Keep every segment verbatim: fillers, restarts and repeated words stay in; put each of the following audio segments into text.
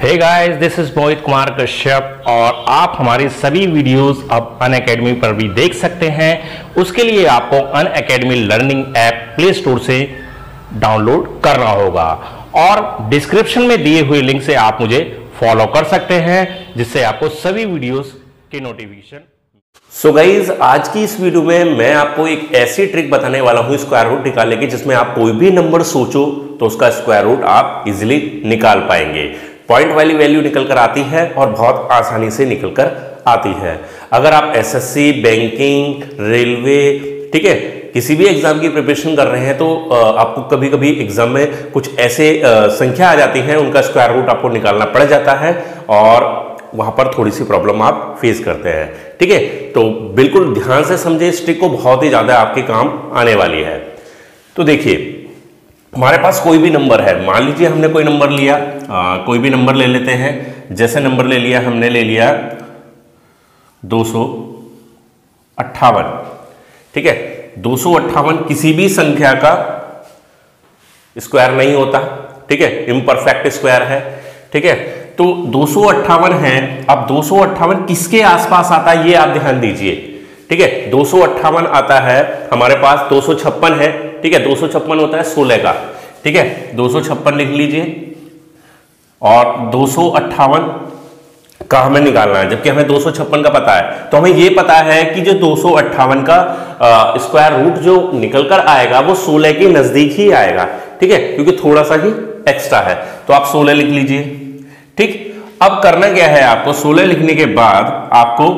Hey guys, this is Mohit Kumar Kashyap और आप हमारी सभी वीडियोस अब अनअकैडमी पर भी देख सकते हैं। उसके लिए आपको Unacademy learning app play store से डाउनलोड करना होगा और डिस्क्रिप्शन में दिए हुए लिंक से आप मुझे फॉलो कर सकते हैं, जिससे आपको सभी वीडियोस के नोटिफिकेशन। सो गाइज, आज की इस वीडियो में मैं आपको एक ऐसी ट्रिक बताने वाला हूं स्क्वायर रूट निकालने की, जिसमें आप कोई भी नंबर सोचो तो उसका स्क्वायर रूट आप इजीली निकाल पाएंगे। पॉइंट वाली वैल्यू निकल कर आती है और बहुत आसानी से निकल कर आती है। अगर आप एसएससी, बैंकिंग, रेलवे, ठीक है, किसी भी एग्जाम की प्रिपरेशन कर रहे हैं तो आपको कभी कभी एग्जाम में कुछ ऐसे संख्या आ जाती हैं, उनका स्क्वायर रूट आपको निकालना पड़ जाता है और वहां पर थोड़ी सी प्रॉब्लम आप फेस करते हैं। ठीक है, तो बिल्कुल ध्यान से समझे इस ट्रिक को, बहुत ही ज्यादा आपके काम आने वाली है। तो देखिए, हमारे पास कोई भी नंबर है, मान लीजिए हमने कोई नंबर लिया, आ, कोई भी नंबर ले लेते हैं। जैसे नंबर ले लिया, हमने ले लिया दो सौ अट्ठावन। ठीक है, दो सौ अट्ठावन किसी भी संख्या का स्क्वायर नहीं होता। ठीक है, इम्परफेक्ट स्क्वायर है। ठीक है, तो दो सौ अट्ठावन है। अब दो सौ अट्ठावन किसके आसपास आता है ये आप ध्यान दीजिए। ठीक है, दो सौ अट्ठावन आता है हमारे पास, दो सौ छप्पन है। ठीक है, दो सौ छप्पन होता है सोलह का। ठीक है, दो सौ छप्पन लिख लीजिए और दो सौ अट्ठावन का हमें निकालना है, जबकि हमें दो सौ छप्पन का पता है। तो हमें यह पता है कि जो दो सौ अट्ठावन का स्क्वायर रूट जो निकल कर आएगा वो सोलह के नजदीक ही आएगा। ठीक है, क्योंकि थोड़ा सा ही एक्स्ट्रा है, तो आप सोलह लिख लीजिए। ठीक, अब करना क्या है आपको, सोलह लिखने के बाद आपको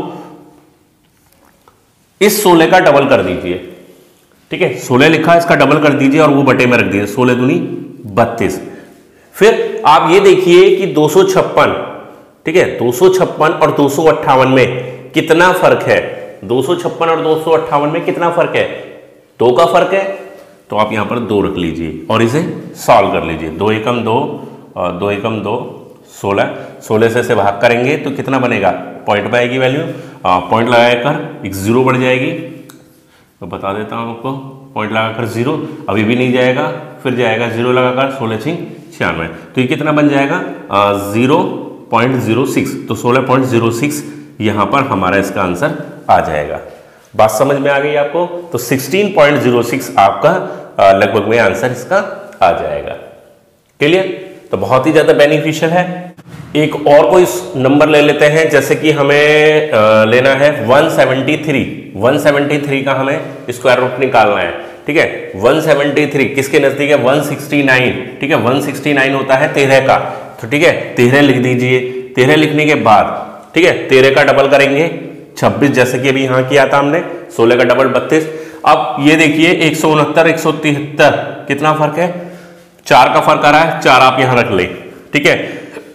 इस सोलह का डबल कर दीजिए। ठीक है, सोलह लिखा, इसका डबल कर दीजिए और वो बटे में रख दीजिए, सोलह दूनी बत्तीस। फिर आप ये देखिए कि दो सौ छप्पन, ठीक है, दो सौ छप्पन और दो सौ अट्ठावन में कितना फर्क है। दो सौ छप्पन और दो सौ अट्ठावन में कितना फर्क है, दो का फर्क है। तो आप यहां पर दो रख लीजिए और इसे सॉल्व कर लीजिए। दो एकम दो और दो एकम दो, सोलह। सोलह से से भाग करेंगे तो कितना बनेगा, पॉइंट पे आएगी वैल्यू, पॉइंट लगाकर एक जीरो बढ़ जाएगी। तो बता देता हूं आपको, पॉइंट लगाकर जीरो, अभी भी नहीं जाएगा, फिर जाएगा जीरो लगाकर, सोलह छिंग छियानवे। तो ये कितना बन जाएगा, जीरो पॉइंट जीरो सिक्स। तो सोलह पॉइंट जीरो सिक्स यहां पर हमारा इसका आंसर आ जाएगा। बात समझ में आ गई आपको। तो सिक्सटीन पॉइंट जीरो सिक्स आपका लगभग में आंसर इसका आ जाएगा। क्लियर? तो बहुत ही ज्यादा बेनिफिशियल है। एक और कोई नंबर ले लेते हैं, जैसे कि हमें आ, लेना है एक सौ तिहत्तर। एक सौ तिहत्तर का हमें स्क्वायर रूट निकालना है। ठीक है, एक सौ तिहत्तर किसके नजदीक है, एक सौ उनहत्तर। ठीक है, एक सौ उनहत्तर होता है तेरह का। तो ठीक है, तेरह लिख दीजिए। तेरह लिखने के बाद, ठीक है, तेरह का डबल करेंगे छब्बीस, जैसे कि अभी यहां किया था हमने। सोलह का डबल बत्तीस। अब ये देखिए, एक सौ उनहत्तर एक सौ तिहत्तर कितना फर्क है, चार का फर्क आ रहा है, चार आप यहां रख ले। ठीक है,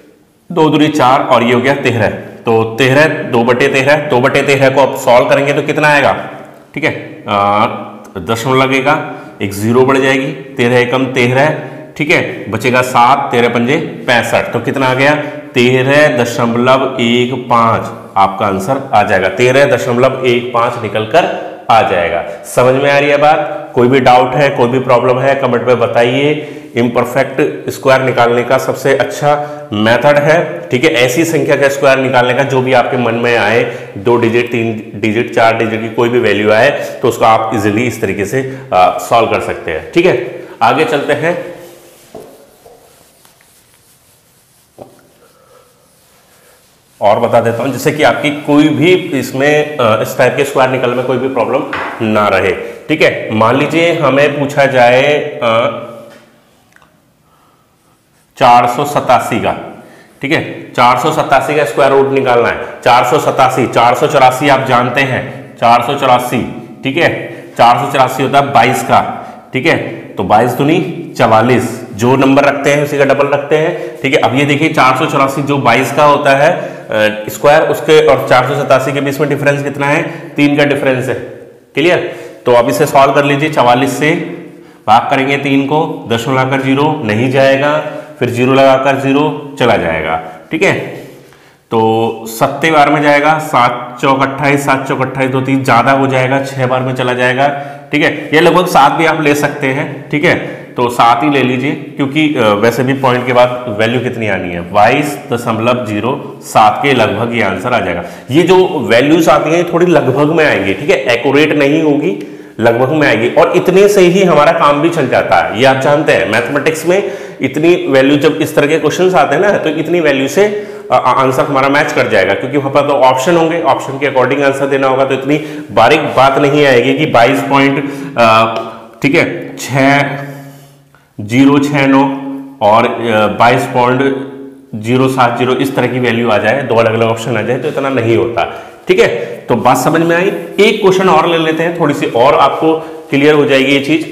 दो दूनी चार और ये हो गया तेरह। तो तेरह, दो बटे तेरह, दो बटे तेरह को आप सॉल्व करेंगे तो कितना आएगा, ठीक है, दशमलव लगेगा, एक जीरो बढ़ जाएगी, तेरह एकम तेरह। ठीक है, बचेगा सात, तेरह पंजे पैंसठ। तो कितना आ गया, तेरह दशमलव एक पांच आपका आंसर आ जाएगा। तेरह दशमलव एक पांच निकल कर आ जाएगा। समझ में आ रही है बात? कोई भी डाउट है, कोई भी प्रॉब्लम है, कमेंट में बताइए। इम्परफेक्ट स्क्वायर निकालने का सबसे अच्छा मेथड है। ठीक है, ऐसी संख्या का स्क्वायर निकालने का जो भी आपके मन में आए, दो डिजिट, तीन डिजिट, चार डिजिट की कोई भी वैल्यू आए, तो उसको आप इजीली इस तरीके से सॉल्व कर सकते हैं। ठीक है, आगे चलते हैं। और बता देता हूं, जैसे कि आपकी कोई भी इसमें इस टाइप के स्क्वायर निकलने में कोई भी प्रॉब्लम ना रहे। ठीक है, मान लीजिए हमें पूछा जाए चार सौ सतासी का। ठीक है, चार सौ सतासी का स्क्वायर रूट निकालना है। चार सौ सतासी, चार सौ चौरासी आप जानते हैं, चार सौ चौरासी। ठीक है, चार सौ चौरासी होता है बाईस का। ठीक है, तो बाईस दूनी चवालीस, जो नंबर रखते हैं उसी का डबल रखते हैं। ठीक है, अब ये देखिए, चार सौ चौरासी जो बाईस का होता है स्क्वायर, उसके और चार सौ सतासी के बीच में डिफरेंस कितना है, तीन का डिफरेंस है। क्लियर? तो अब इसे सॉल्व कर लीजिए। चवालीस से भाग करेंगे तीन को, दशमलव लगाकर जीरो नहीं जाएगा, फिर जीरो लगाकर जीरो चला जाएगा। ठीक है, तो सत्ते बार में जाएगा, सात चौक अट्ठाईस, सात चौक अट्ठाईस, दो तीन ज्यादा हो जाएगा, छह बार में चला जाएगा। ठीक है, ये लगभग सात भी आप ले सकते हैं। ठीक है, तो सात ही ले लीजिए, क्योंकि वैसे भी पॉइंट के बाद वैल्यू कितनी आनी है, बाईस दशमलव जीरो सात के लगभग ये आंसर आ जाएगा। ये जो वैल्यूज आती हैं थोड़ी लगभग में आएंगी, ठीक है, एक्यूरेट नहीं होगी, लगभग में आएगी, और इतने से ही हमारा काम भी चल जाता है। ये आप जानते हैं मैथमेटिक्स में इतनी वैल्यू, जब इस तरह के क्वेश्चंस आते हैं ना, तो इतनी वैल्यू से आंसर हमारा मैच कर जाएगा, क्योंकि वहां पर तो ऑप्शन होंगे, ऑप्शन के अकॉर्डिंग आंसर देना होगा। तो इतनी बारीक बात नहीं आएगी कि बाईस पॉइंट ठीक है छः जीरो छः नौ और बाईस पॉइंट जीरो सात जीरो इस तरह की वैल्यू आ जाए, दो अलग अलग ऑप्शन आ जाए, तो इतना नहीं होता, ठीक है। तो बात समझ में आई। एक क्वेश्चन और ले लेते हैं, थोड़ी सी और आपको क्लियर हो जाएगी ये चीज।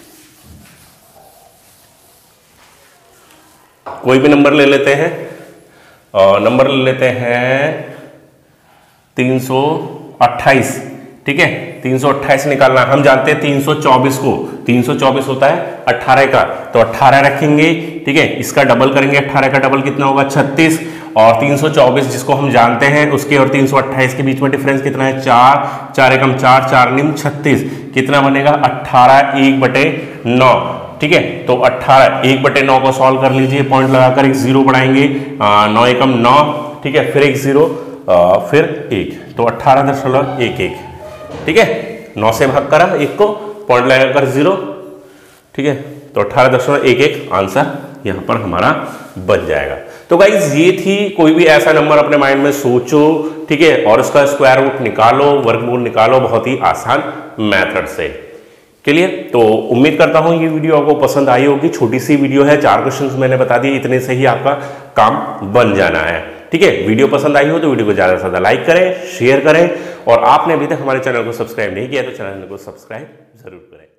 कोई भी नंबर ले लेते हैं, और नंबर ले लेते हैं तीन सौ अट्ठाईस, ठीक है, तीन सौ अट्ठाईस निकालना। हम जानते हैं तीन सौ चौबीस को, तीन सौ चौबीस होता है अट्ठारह का, तो अट्ठारह रखेंगे, ठीक है, इसका डबल करेंगे, अट्ठारह का डबल कितना होगा छत्तीस, और तीन सौ चौबीस जिसको हम जानते हैं उसके और तीन सौ अट्ठाईस के बीच में डिफरेंस कितना है, चार, चार एकम चार, चार निम छत्तीस, कितना बनेगा अट्ठारह एक बटे नौ, ठीक है। तो अट्ठारह एक बटे नौ को सॉल्व कर लीजिए, पॉइंट लगाकर एक जीरो बढ़ाएंगे, नौ एकम नौ, ठीक है, फिर एक जीरो, फिर एक, तो अट्ठारह दशमलव एक एक, ठीक है, नौ से भाग करा एक को, पॉइंट लगाकर जीरो, ठीक है, तो अट्ठारह दशमलव एक एक आंसर यहां पर हमारा बन जाएगा। तो गाइज ये थी, कोई भी ऐसा नंबर अपने माइंड में सोचो, ठीक है, और उसका स्क्वायर रूट निकालो, वर्गमूल निकालो, बहुत ही आसान मेथड से। क्लियर? तो उम्मीद करता हूं ये वीडियो आपको पसंद आई होगी। छोटी सी वीडियो है, चार क्वेश्चंस मैंने बता दिए, इतने से ही आपका काम बन जाना है, ठीक है। वीडियो पसंद आई हो तो वीडियो को ज्यादा से ज्यादा लाइक करें, शेयर करें, और आपने अभी तक हमारे चैनल को सब्सक्राइब नहीं किया तो चैनल को सब्सक्राइब जरूर करें।